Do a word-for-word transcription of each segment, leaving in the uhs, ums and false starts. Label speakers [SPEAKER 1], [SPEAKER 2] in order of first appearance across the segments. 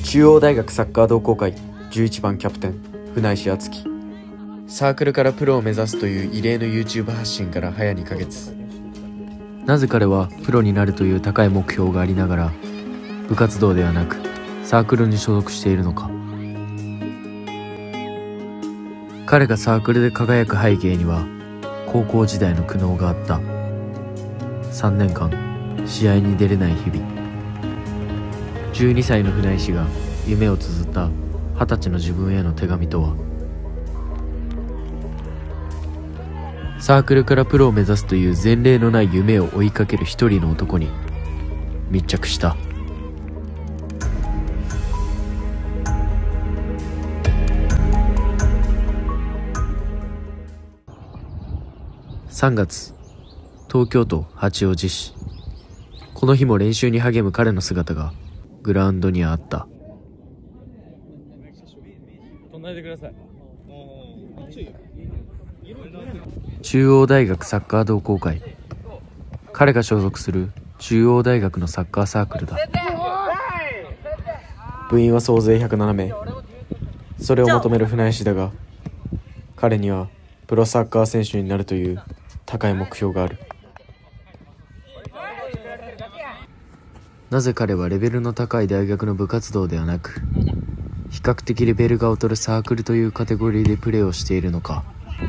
[SPEAKER 1] 中央大学サッカー同好会じゅういちばんキャプテン船石敦樹。サークルからプロを目指すという異例の YouTube 発信から早にかげつ。なぜ彼はプロになるという高い目標がありながら部活動ではなくサークルに所属しているのか。彼がサークルで輝く背景には高校時代の苦悩があった。さんねんかん試合に出れない日々。じゅうにさいの船石が夢を綴ったはたちの自分への手紙とは。サークルからプロを目指すという前例のない夢を追いかける一人の男に密着した。さんがつ、東京都八王子市。この日も練習に励む彼の姿がグラウンドにはあった。中央大学サッカー同好会。彼が所属する中央大学のサッカーサークルだ。部員は総勢ひゃくななめい。それを求める船石だが、彼にはプロサッカー選手になるという高い目標がある。なぜ彼はレベルの高い大学の部活動ではなく比較的レベルが劣るサークルというカテゴリーでプレーをしているのか。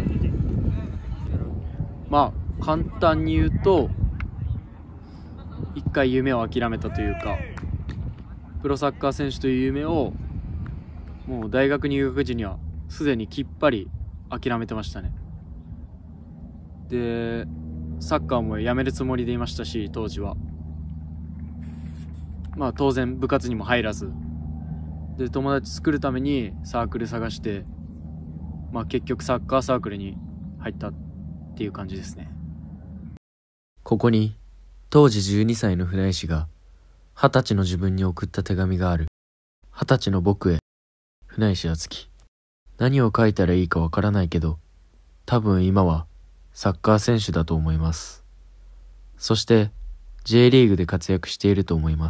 [SPEAKER 1] まあ簡単に言うと一回夢を諦めたというか、プロサッカー選手という夢をもう大学入学時にはすでにきっぱり諦めてましたね。でサッカーもやめるつもりでいましたし、当時はまあ当然部活にも入らずで、友達作るためにサークル探して、まあ結局サッカーサークルに入ったっていう感じですね。ここに当時じゅうにさいの船石がはたちの自分に送った手紙がある。はたちの僕へ、船石敦樹。何を書いたらいいかわからないけど、多分今はサッカー選手だと思います。そして J リーグで活躍していると思います。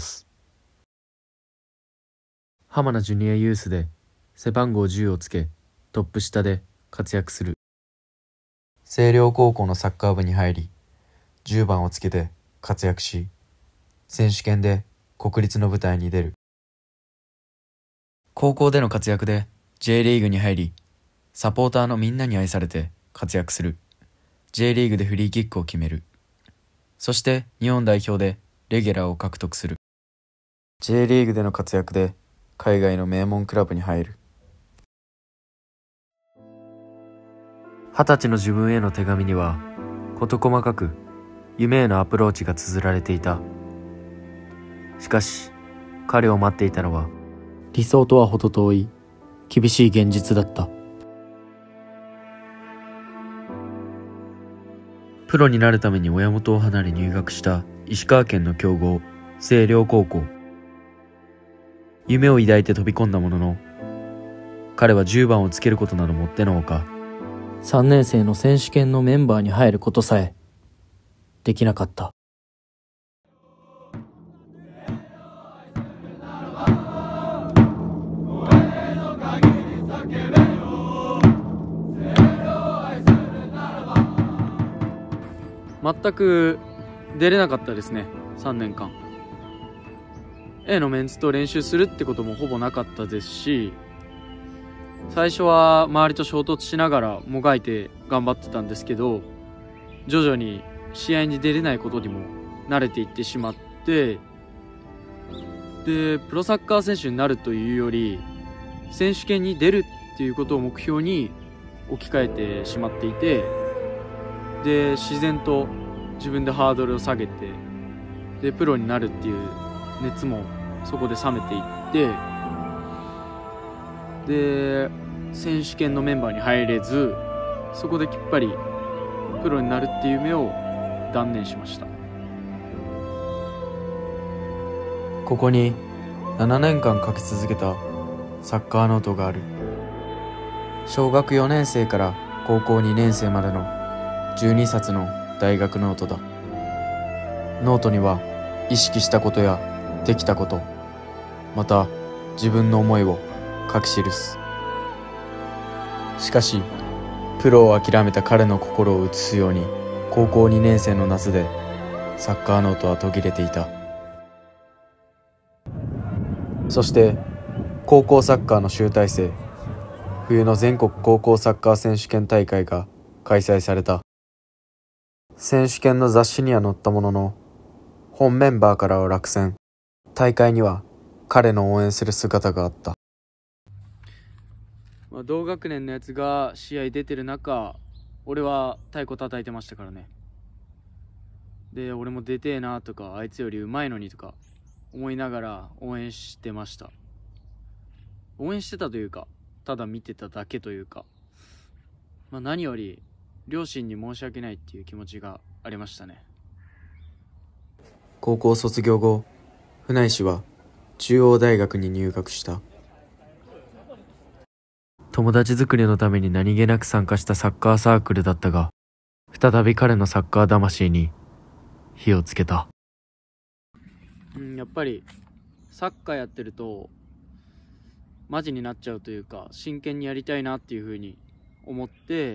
[SPEAKER 1] 浜名ジュニアユースで背番号じゅうをつけトップ下で活躍する。星稜高校のサッカー部に入りじゅうばんをつけて活躍し、選手権で国立の舞台に出る。高校での活躍で J リーグに入り、サポーターのみんなに愛されて活躍する。 J リーグでフリーキックを決める。そして日本代表でレギュラーを獲得する。 J リーグでの活躍で海外の名門クラブに入る。二十歳の自分への手紙には事細かく夢へのアプローチが綴られていた。しかし彼を待っていたのは理想とは程遠い厳しい現実だった。プロになるために親元を離れ入学した石川県の強豪星稜高校。夢を抱いて飛び込んだものの、彼はじゅうばんをつけることなどもってのほか、さんねんせいの選手権のメンバーに入ることさえできなかった。全く出れなかったですね。さんねんかん A のメンツと練習するってこともほぼなかったですし、最初は周りと衝突しながらもがいて頑張ってたんですけど、徐々に試合に出れないことにも慣れていってしまって、でプロサッカー選手になるというより選手権に出るっていうことを目標に置き換えてしまっていて、で自然と自分でハードルを下げて、でプロになるっていう熱もそこで冷めていって、で選手権のメンバーに入れず、そこできっぱりプロになるっていう夢を断念しました。ここにななねんかん書き続けたサッカーノートがある。小学よねんせいから高校にねんせいまでのじゅうにさつの大学ノートだ。ノートには意識したことやできたこと、また自分の思いを書き記す。しかしプロを諦めた彼の心を映すように、高校にねん生の夏でサッカーノートは途切れていた。そして高校サッカーの集大成、冬の全国高校サッカー選手権大会が開催された。選手権の雑誌には載ったものの、本メンバーからは落選。大会には彼の応援する姿があった。まあ、同学年のやつが試合出てる中、俺は太鼓叩いてましたからね。で、俺も出てえなとか、あいつよりうまいのにとか思いながら応援してました。応援してたというか、ただ見てただけというか、まあ、何より両親に申し訳ないっていう気持ちがありましたね。高校卒業後、船石は中央大学に入学した。友達作りのために何気なく参加したサッカーサークルだったが、再び彼のサッカー魂に火をつけた。うん、やっぱりサッカーやってるとマジになっちゃうというか、真剣にやりたいなっていう風に思って、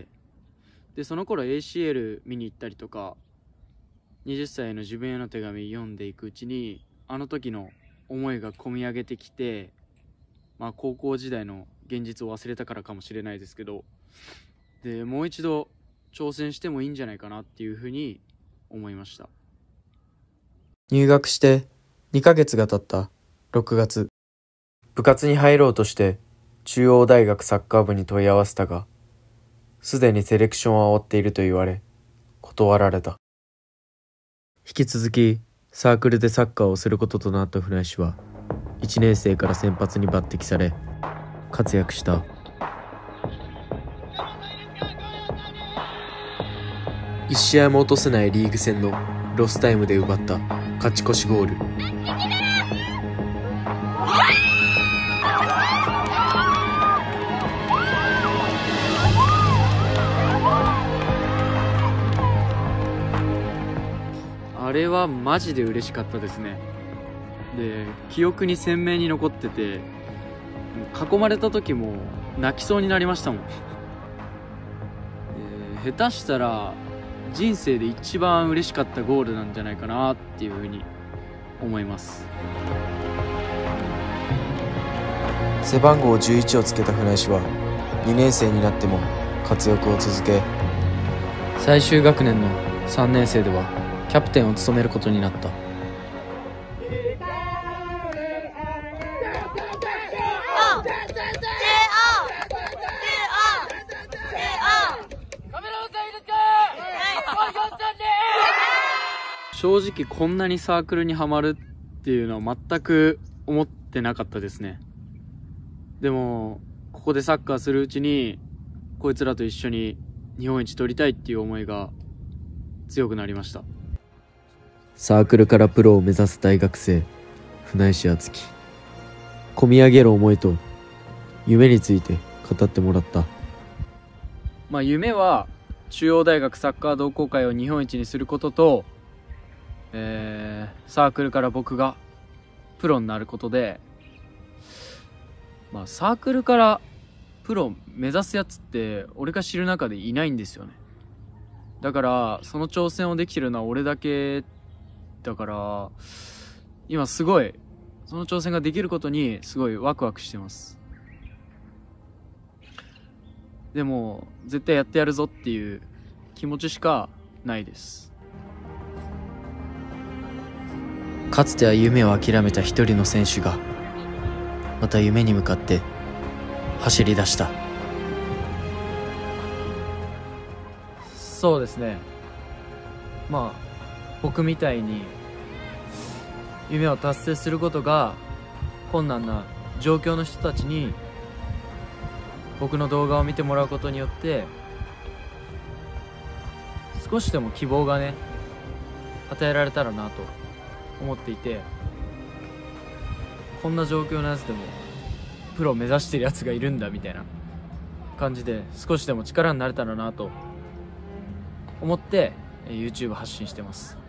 [SPEAKER 1] でその頃 エーシーエル 見に行ったりとか、はたちの自分への手紙読んでいくうちに、あの時の思いが込み上げてきて、まあ高校時代の現実を忘れたからかもしれないですけど、でもう一度挑戦してもいいんじゃないかなっていうふうに思いました。入学してにかげつが経ったろくがつ、部活に入ろうとして中央大学サッカー部に問い合わせたが、すでにセレクションは終わっていると言われ、断られた。引き続きサークルでサッカーをすることとなった船石は、いちねん生から先発に抜擢され活躍した。一試合も落とせないリーグ戦のロスタイムで奪った勝ち越しゴール。あれはマジで嬉しかったですね。で、記憶に鮮明に残ってて、囲まれた時も泣きそうになりましたもん。で、下手したら人生で一番嬉しかったゴールなんじゃないかなっていうふうに思います。背番号じゅういちをつけた船石はにねん生になっても活躍を続け、最終学年のさんねん生ではキャプテンを務めることになった。正直こんなにサークルにはまるっていうのは全く思ってなかったですね。でもここでサッカーするうちに、こいつらと一緒に日本一取りたいっていう思いが強くなりました。サークルからプロを目指す大学生船石敦樹、込み上げる思いと夢について語ってもらった。まあ夢は中央大学サッカー同好会を日本一にすることと、えー、サークルから僕がプロになることで、まあサークルからプロ目指すやつって俺が知る中でいないんですよね。だからその挑戦をできてるのは俺だけだから、今すごいその挑戦ができることにすごいワクワクしてます。でも絶対やってやるぞっていう気持ちしかないです。かつては夢を諦めた一人の選手がまた夢に向かって走り出した。そうですね、まあ僕みたいに夢を達成することが困難な状況の人たちに僕の動画を見てもらうことによって、少しでも希望がね与えられたらなと思っていて、こんな状況のやつでもプロを目指してるやつがいるんだみたいな感じで、少しでも力になれたらなと思って YouTube 発信してます。